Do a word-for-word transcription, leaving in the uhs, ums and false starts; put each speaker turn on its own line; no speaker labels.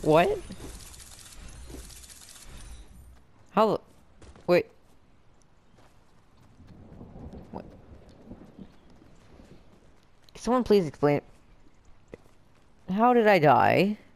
What? How? Wait. What? Can someone please explain? How did I die?